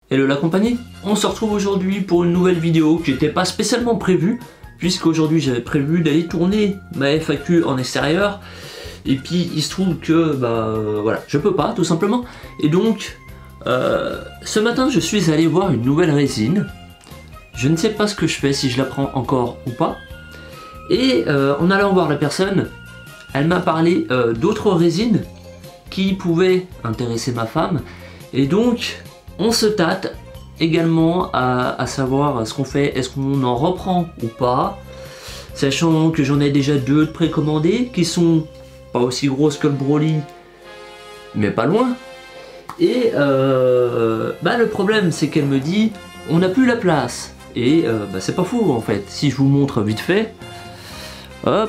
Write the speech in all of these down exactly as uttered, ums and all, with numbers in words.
Hello la compagnie, on se retrouve aujourd'hui pour une nouvelle vidéo qui n'était pas spécialement prévue, puisqu'aujourd'hui j'avais prévu d'aller tourner ma F A Q en extérieur, et puis il se trouve que bah euh, voilà, je peux pas tout simplement, et donc euh, ce matin je suis allé voir une nouvelle résine. Je ne sais pas ce que je fais, si je la prends encore ou pas, et euh, en allant voir la personne, elle m'a parlé euh, d'autres résines qui pouvaient intéresser ma femme, et donc on se tâte également à, à savoir ce qu'on fait, est-ce qu'on en reprend ou pas, sachant que j'en ai déjà deux de précommandés qui sont pas aussi grosses que le Broly, mais pas loin. Et euh, bah le problème c'est qu'elle me dit on n'a plus la place, et euh, bah, c'est pas faux en fait. Si je vous montre vite fait, hop,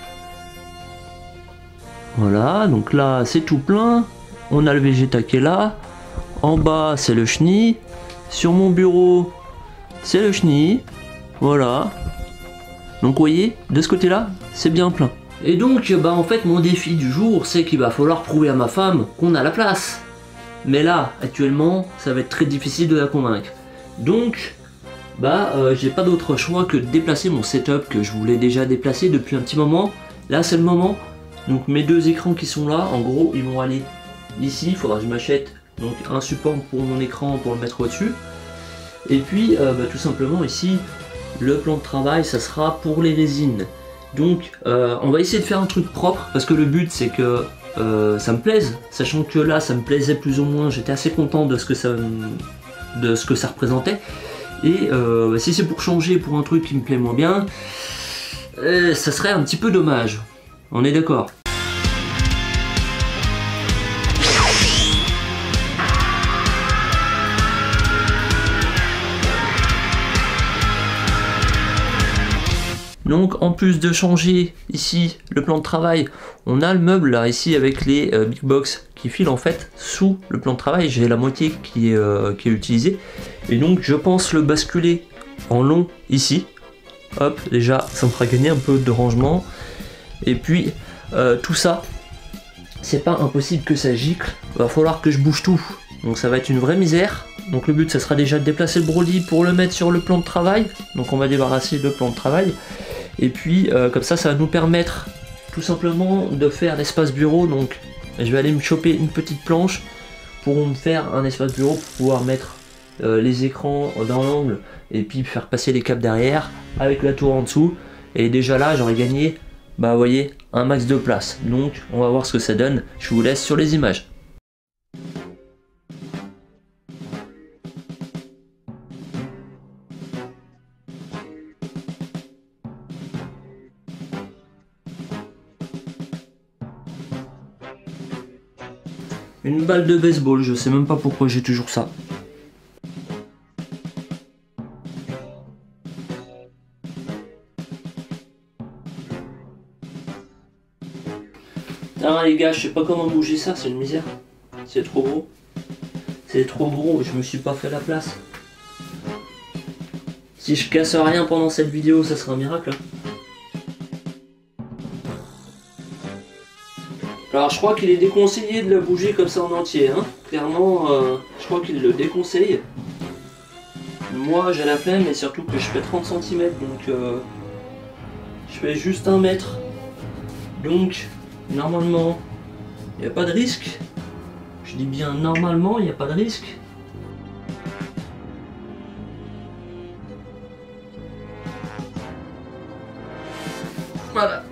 voilà, donc là c'est tout plein, on a le Vegeta qui est là. En bas c'est le chenille, sur mon bureau c'est le chenille, voilà. Donc vous voyez, de ce côté là c'est bien plein. Et donc bah en fait mon défi du jour c'est qu'il va falloir prouver à ma femme qu'on a la place. Mais là actuellement ça va être très difficile de la convaincre. Donc bah euh, j'ai pas d'autre choix que de déplacer mon setup que je voulais déjà déplacer depuis un petit moment. Là c'est le moment. Donc mes deux écrans qui sont là, en gros ils vont aller ici, il faudra que je m'achète donc un support pour mon écran pour le mettre au-dessus, et puis euh, bah, tout simplement ici le plan de travail ça sera pour les résines. Donc euh, on va essayer de faire un truc propre parce que le but c'est que euh, ça me plaise, sachant que là ça me plaisait plus ou moins, j'étais assez content de ce que ça de ce que ça représentait, et euh, bah, si c'est pour changer pour un truc qui me plaît moins bien, euh, ça serait un petit peu dommage, on est d'accord. Donc en plus de changer ici le plan de travail, on a le meuble là ici avec les euh, big box qui filent en fait sous le plan de travail. J'ai la moitié qui est, euh, qui est utilisée, et donc je pense le basculer en long ici. Hop, déjà ça me fera gagner un peu de rangement, et puis euh, tout ça c'est pas impossible que ça gicle, va falloir que je bouge tout, donc ça va être une vraie misère. Donc le but ça sera déjà de déplacer le Broly pour le mettre sur le plan de travail, donc on va débarrasser le plan de travail. Et puis euh, comme ça ça va nous permettre tout simplement de faire l'espace bureau. Donc je vais aller me choper une petite planche pour me faire un espace bureau pour pouvoir mettre euh, les écrans dans l'angle et puis faire passer les câbles derrière avec la tour en dessous, et déjà là j'aurais gagné, bah vous voyez, un max de place. Donc on va voir ce que ça donne, je vous laisse sur les images. Une balle de baseball, je sais même pas pourquoi j'ai toujours ça. Putain les gars, je sais pas comment bouger ça, c'est une misère. C'est trop gros. C'est trop gros, je me suis pas fait la place. Si je casse rien pendant cette vidéo, ça sera un miracle. Alors je crois qu'il est déconseillé de la bouger comme ça en entier, hein. Clairement, euh, je crois qu'il le déconseille. Moi j'ai la flemme, et surtout que je fais trente centimètres, donc euh, je fais juste un mètre. Donc normalement, il n'y a pas de risque. Je dis bien normalement, il n'y a pas de risque. Voilà.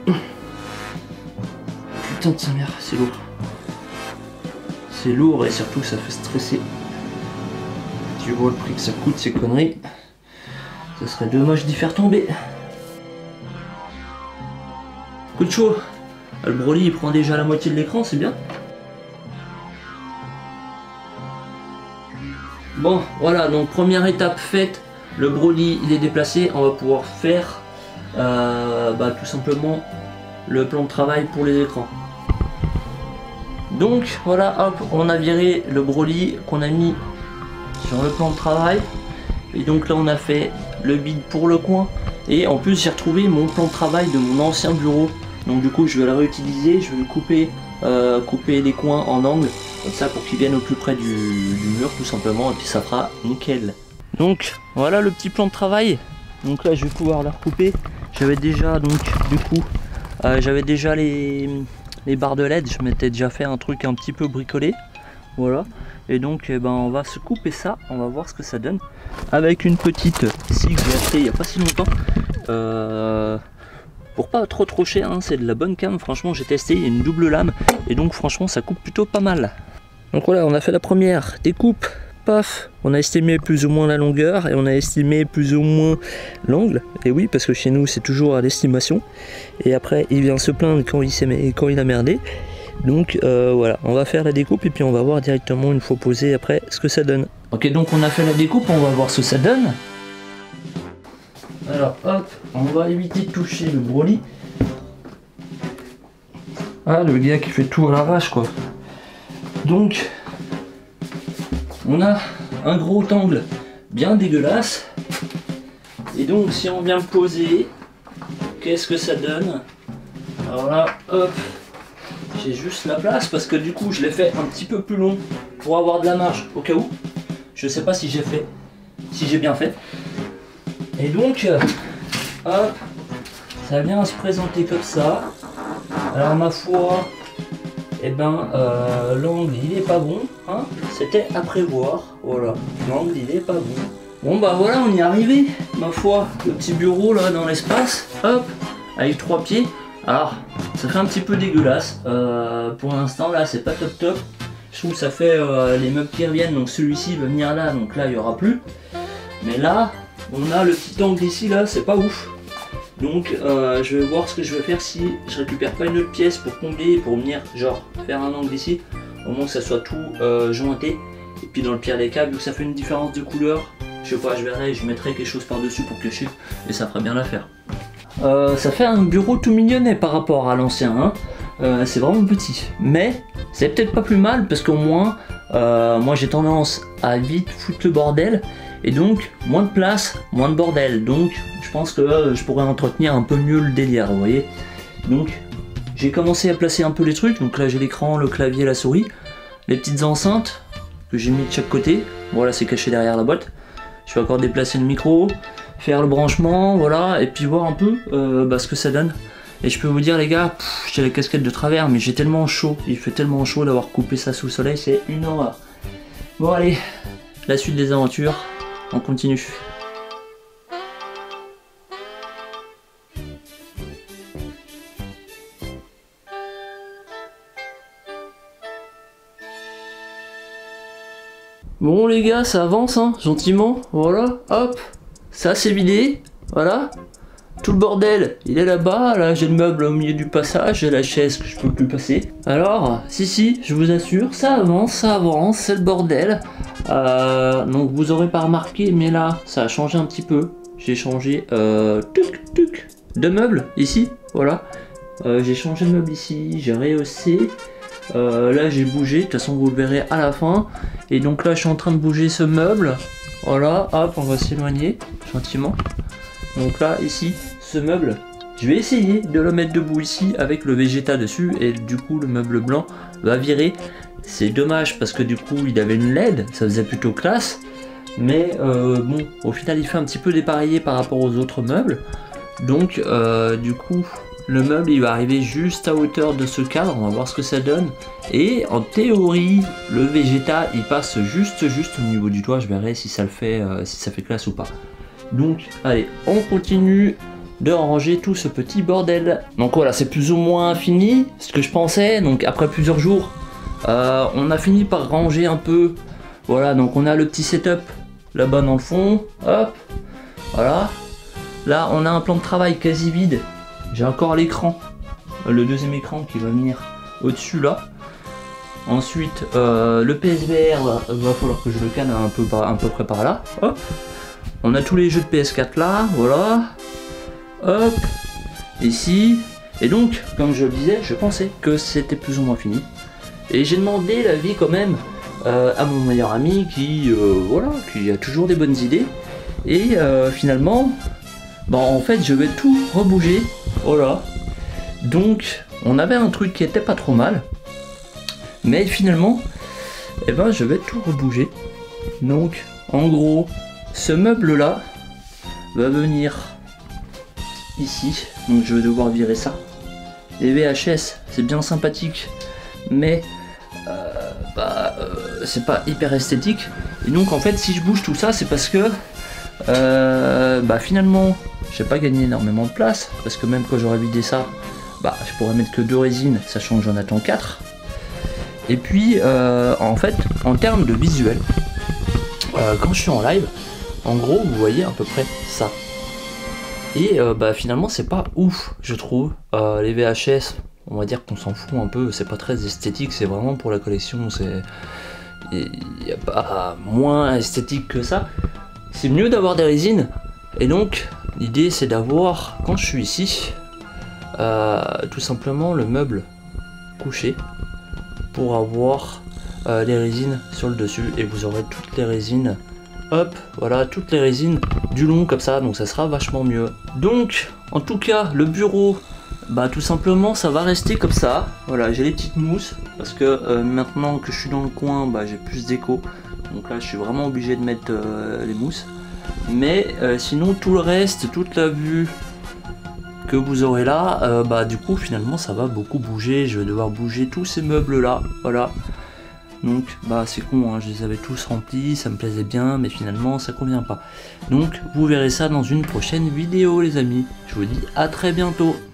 Putain de sa mère, c'est lourd. C'est lourd, et surtout ça fait stresser. Tu vois le prix que ça coûte ces conneries. Ce serait dommage d'y faire tomber. Coup de chaud. Le Broly il prend déjà la moitié de l'écran, c'est bien. Bon voilà, donc première étape faite. Le Broly il est déplacé, on va pouvoir faire euh, bah, tout simplement le plan de travail pour les écrans. Donc voilà, hop, on a viré le Broly qu'on a mis sur le plan de travail, et donc là on a fait le bid pour le coin, et en plus j'ai retrouvé mon plan de travail de mon ancien bureau, donc du coup je vais le réutiliser, je vais le couper, euh, couper les coins en angle Comme ça pour qu'il vienne au plus près du, du mur tout simplement, et puis ça fera nickel. Donc voilà le petit plan de travail. Donc là je vais pouvoir la recouper. J'avais déjà donc du coup euh, j'avais déjà les, les barres de L E D, je m'étais déjà fait un truc un petit peu bricolé. Voilà. Et donc eh ben, on va se couper ça, on va voir ce que ça donne. Avec une petite scie que j'ai achetée il n'y a pas si longtemps. Euh, pour pas trop trop cher, hein, c'est de la bonne cam, franchement j'ai testé, il y a une double lame. Et donc franchement ça coupe plutôt pas mal. Donc voilà, on a fait la première découpe. Paf, on a estimé plus ou moins la longueur et on a estimé plus ou moins l'angle. Et oui, parce que chez nous c'est toujours à l'estimation. Et après il vient se plaindre quand il, quand il a merdé. Donc euh, voilà, on va faire la découpe et puis on va voir directement une fois posé après ce que ça donne. Ok, donc on a fait la découpe, on va voir ce que ça donne. Alors hop, on va éviter de toucher le broly. Ah, le gars qui fait tout à l'arrache quoi. Donc on a un gros angle bien dégueulasse. Et donc si on vient le poser, qu'est-ce que ça donne? Alors là, hop, j'ai juste la place parce que du coup je l'ai fait un petit peu plus long pour avoir de la marge au cas où. Je sais pas si j'ai fait, si j'ai bien fait. Et donc, hop, ça vient se présenter comme ça. Alors ma foi, et eh ben euh, l'angle il est pas bon, hein, c'était à prévoir, voilà, l'angle il est pas bon. Bon bah voilà, on y est arrivé, ma foi, le petit bureau là dans l'espace, hop, avec trois pieds. Alors, ça fait un petit peu dégueulasse, euh, pour l'instant là c'est pas top top. Je trouve que ça fait euh, les meubles qui reviennent, donc celui-ci va venir là, donc là il y aura plus. Mais là, on a le petit angle ici là, c'est pas ouf. Donc euh, je vais voir ce que je vais faire si je récupère pas une autre pièce pour combler, pour venir genre faire un angle ici, au moins que ça soit tout euh, jointé. Et puis dans le pire des cas, vu que ça fait une différence de couleur, je sais pas, je verrai, je mettrai quelque chose par dessus pour cacher et ça fera bien l'affaire. Euh, ça fait un bureau tout mignonnet par rapport à l'ancien, hein. euh, c'est vraiment petit, mais c'est peut-être pas plus mal parce qu'au moins euh, moi j'ai tendance à vite foutre le bordel. Et donc, moins de place, moins de bordel. Donc, je pense que euh, je pourrais entretenir un peu mieux le délire, vous voyez. Donc, j'ai commencé à placer un peu les trucs. Donc là, j'ai l'écran, le clavier, la souris. Les petites enceintes que j'ai mis de chaque côté. Voilà, c'est caché derrière la boîte. Je vais encore déplacer le micro, faire le branchement, voilà. Et puis voir un peu euh, bah, ce que ça donne. Et je peux vous dire, les gars, j'ai la casquette de travers, mais j'ai tellement chaud. Il fait tellement chaud d'avoir coupé ça sous le soleil, c'est une horreur. Bon, allez, la suite des aventures. On continue. Bon les gars, ça avance hein, gentiment, voilà, hop, ça c'est vidé, voilà. Tout le bordel, il est là-bas, là, j'ai le meuble au milieu du passage, j'ai la chaise que je peux plus passer. Alors, si si, je vous assure, ça avance, ça avance, c'est le bordel. Euh, donc vous aurez pas remarqué, mais là, ça a changé un petit peu. J'ai changé, euh, tuc, tuc, de meubles, ici, voilà. Euh, j'ai changé de meuble ici, j'ai rehaussé. Euh, là j'ai bougé, de toute façon vous le verrez à la fin. Et donc là je suis en train de bouger ce meuble. Voilà, hop, on va s'éloigner gentiment. Donc là, ici, ce meuble, je vais essayer de le mettre debout ici avec le Vegeta dessus. Et du coup, le meuble blanc va virer. C'est dommage parce que du coup, il avait une L E D, ça faisait plutôt classe. Mais euh, bon, au final, il fait un petit peu dépareillé par rapport aux autres meubles. Donc, euh, du coup, le meuble, il va arriver juste à hauteur de ce cadre. On va voir ce que ça donne. Et en théorie, le Vegeta, il passe juste, juste au niveau du toit. Je verrai si ça le fait, euh, si ça fait classe ou pas. Donc allez, on continue de ranger tout ce petit bordel. Donc voilà, c'est plus ou moins fini, ce que je pensais. Donc après plusieurs jours, euh, on a fini par ranger un peu. Voilà, donc on a le petit setup là-bas dans le fond. Hop, voilà. Là, on a un plan de travail quasi vide. J'ai encore l'écran, le deuxième écran qui va venir au-dessus là. Ensuite, euh, le P S V R, va, va falloir que je le canne un peu, par, un peu près par là. Hop. On a tous les jeux de P S quatre là, voilà. Hop, ici. Et donc, comme je le disais, je pensais que c'était plus ou moins fini. Et j'ai demandé l'avis quand même euh, à mon meilleur ami qui, euh, voilà, qui a toujours des bonnes idées. Et euh, finalement, bah, en fait, je vais tout rebouger. Voilà. Donc, on avait un truc qui était pas trop mal. Mais finalement, et ben je vais tout rebouger. Donc en gros, ce meuble là va venir ici, donc je vais devoir virer ça. Les V H S c'est bien sympathique, mais euh, bah, euh, c'est pas hyper esthétique. Et donc en fait si je bouge tout ça, c'est parce que euh, bah finalement j'ai pas gagné énormément de place, parce que même quand j'aurais vidé ça, bah je pourrais mettre que deux résines, sachant que j'en attends quatre. Et puis euh, en fait en termes de visuel, euh, quand je suis en live, en gros vous voyez à peu près ça. Et euh, bah finalement c'est pas ouf je trouve. Euh, les V H S, on va dire qu'on s'en fout un peu, c'est pas très esthétique, c'est vraiment pour la collection, c'est... il n'y a pas moins esthétique que ça. C'est mieux d'avoir des résines, et donc l'idée c'est d'avoir, quand je suis ici, euh, tout simplement le meuble couché pour avoir euh, les résines sur le dessus, et vous aurez toutes les résines, hop, voilà, toutes les résines du long comme ça, donc ça sera vachement mieux. Donc en tout cas le bureau, bah tout simplement ça va rester comme ça. Voilà, j'ai les petites mousses parce que euh, maintenant que je suis dans le coin, bah j'ai plus d'écho, donc là je suis vraiment obligé de mettre euh, les mousses. Mais euh, sinon tout le reste, toute la vue que vous aurez là, euh, bah du coup finalement ça va beaucoup bouger. Je vais devoir bouger tous ces meubles là, voilà. Donc bah c'est con, hein, je les avais tous remplis, ça me plaisait bien, mais finalement ça convient pas. Donc vous verrez ça dans une prochaine vidéo les amis. Je vous dis à très bientôt.